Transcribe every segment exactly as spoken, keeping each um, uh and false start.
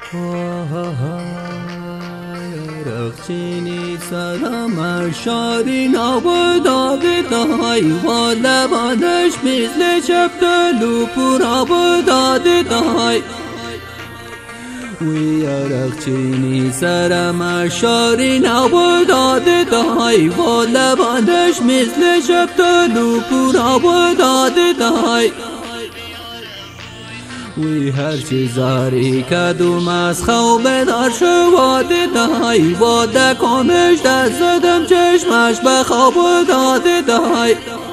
رخچینی سرم شاری نابداده دای و لبانش مثل چپتلو پر آبداده دای وی رخچینی سرم شاری نابداده دای و لبانش مثل چپتلو پر آبداده دای وی هر چیزاری کدوم از خواب دار شواده دای و دکانش دست زدم چشمش به خواب داده دای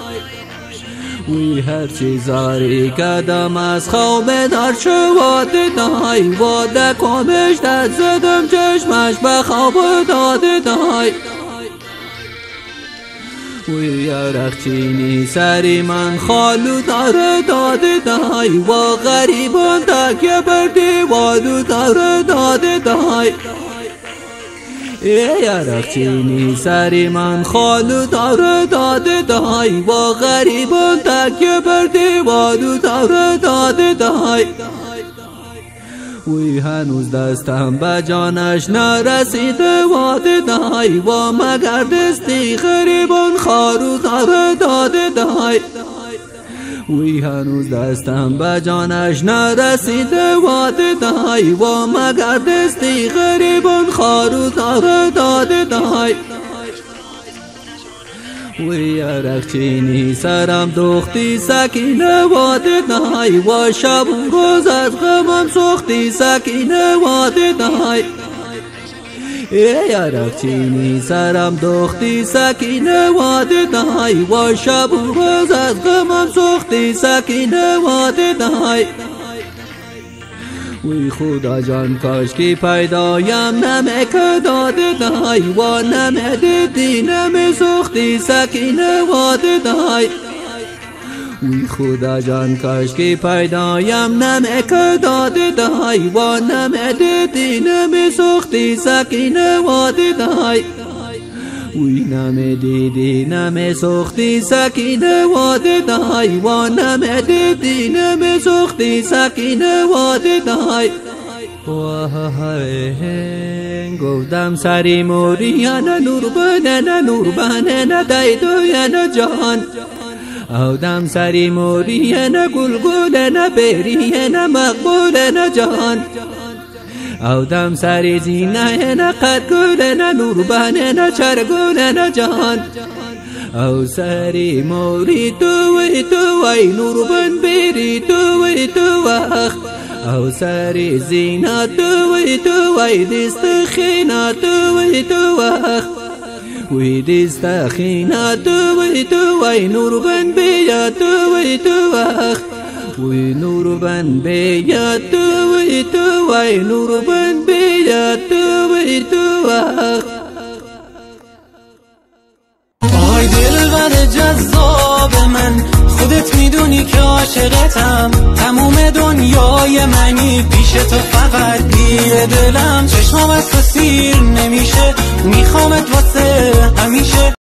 وی هر چیزاری کدوم از خواب دار شواده دای و دکانش دست زدم چشمش به خواب داده دای وی رخچینی سری من خالو داره داده دای و غریبان تکیه بر دیوارو داره داده دای ای رخچینی سری من خالو داره داده دای و غریبان تکیه بر دیوارو داره داده دای وی هنوز دستم به جانش نرسیده واده دای و مگر دستی غریبان خارو داره داده دای وی هنوز دستم به جانش نرسیده واده دای و مگر دستی غریبان خارو داره داده دای وی رخچینی سرم دختی سکینه واده دای و شب روز از غمم سختی سکینه واده دای ای رخچینی سرم دختی سکینه واده دای و شب روز از غمم سختی سکینه واده دای وی خدا جان کاش کی پیدایم نمه که داده دای و نمه دیدی نمه سختی سکینه واده دای وی خدا جان کاش کی پیدایم نمه که داده دای و نمه دیدی نمه سختی سکینه واده دای وی نمه دیدی نمه سختی سکینه واده دای و نمه دیدی نمه سختی سکینه واده دای گفتم سری موریانه نور بنه نور بنه دیدوینه جهان اودم سری موریانه گلگلنه بریانه مقبولنه جهان اودم سری زینه نه قدگل نه نوربانه نه چرگل نه جهان او سری موری تو وی تو وی نوربان بری تو وی تو وخ او سری زینه تو وی تو وی دست خینه تو وی تو وخ وی دست خینه تو وی تو وی نوربان بیا تو وی تو وخ وی نوربان بیا تو وی تو وی نوربان بیا تو وی تو وقت آی دلبر جذاب من خودت میدونی که عاشقتم تموم دنیای منی پیش تو فقط گیر دلم چشمام از تو سیر نمیشه میخوامت واسه همیشه